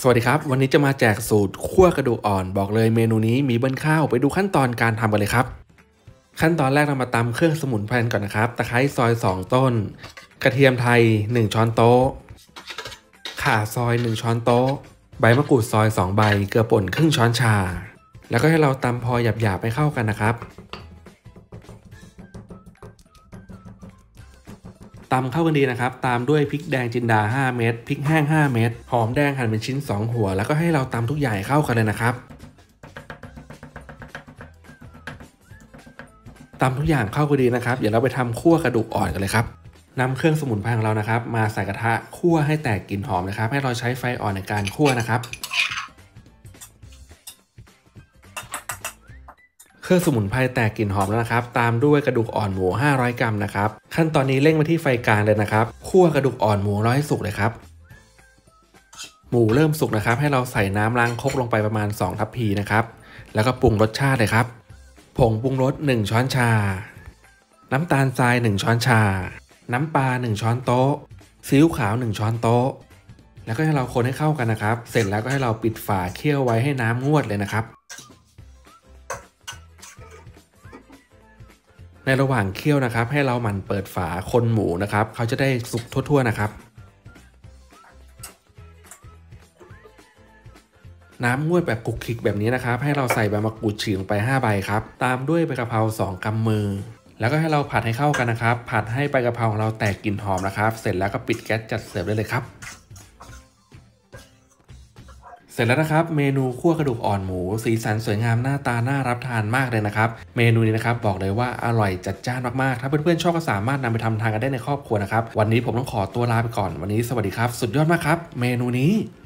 สวัสดีครับวันนี้จะมาแจกสูตรคั่วกระดูกอ่อนบอกเลยเมนูนี้มีเบิ้ลข้าวไปดูขั้นตอนการทำกันเลยครับขั้นตอนแรกเรามาตำเครื่องสมุนไพรก่อนนะครับตะไคร้ซอย2ต้นกระเทียมไทย1ช้อนโต๊ะข่าซอย1ช้อนโต๊ะใบมะกรูดซอย2ใบเกลือป่นครึ่งช้อนชาแล้วก็ให้เราตำพอหยาบๆให้เข้ากันนะครับตำเข้ากันดีนะครับตามด้วยพริกแดงจินดา5เม็ดพริกแห้ง5เม็ดหอมแดงหั่นเป็นชิ้น2หัวแล้วก็ให้เราตำทุกอย่างเข้ากันเลยนะครับตำทุกอย่างเข้ากันดีนะครับเดี๋ยวเราไปทำคั่วกระดูกอ่อนกันเลยครับนำเครื่องสมุนไพรของเรานะครับมาใส่กระทะคั่วให้แตกกลิ่นหอมนะครับให้เราใช้ไฟอ่อนในการคั่วนะครับเครื่องสมุนไพรแตกกลิ่นหอมแล้วนะครับตามด้วยกระดูกอ่อนหมู500กรัมนะครับขั้นตอนนี้เร่งมาที่ไฟกลางเลยนะครับคั่วกระดูกอ่อนหมูให้สุกเลยครับหมูเริ่มสุกนะครับให้เราใส่น้ำล้างครกลงไปประมาณ2ทัพพีนะครับแล้วก็ปรุงรสชาติเลยครับผงปรุงรส1ช้อนชาน้ำตาลทราย1ช้อนชาน้ำปลา1ช้อนโต๊ะซีอิ๊วขาว1ช้อนโต๊ะแล้วก็ให้เราคนให้เข้ากันนะครับเสร็จแล้วก็ให้เราปิดฝาเคี่ยวไว้ให้น้ำงวดเลยนะครับในระหว่างเคี่ยวนะครับให้เราหมั่นเปิดฝาคนหมูนะครับเขาจะได้สุกทั่วๆนะครับน้ำงวดแบบกุกคิกแบบนี้นะครับให้เราใส่ใบมะกรูดฉีกลงไป5ใบครับตามด้วยใบกะเพรา2กำมือแล้วก็ให้เราผัดให้เข้ากันนะครับผัดให้ใบกะเพราของเราแตกกลิ่นหอมนะครับเสร็จแล้วก็ปิดแก๊สจัดเสิร์ฟได้เลยครับเสร็จแล้วนะครับเมนูคั่วกระดูกอ่อนหมูสีสันสวยงามหน้าตาน่ารับทานมากเลยนะครับเมนูนี้นะครับบอกเลยว่าอร่อยจัดจ้านมากๆถ้าเพื่อนๆชอบก็สามารถนำไปทำทานกันได้ในครอบครัวนะครับวันนี้ผมต้องขอตัวลาไปก่อนวันนี้สวัสดีครับสุดยอดมากครับเมนูนี้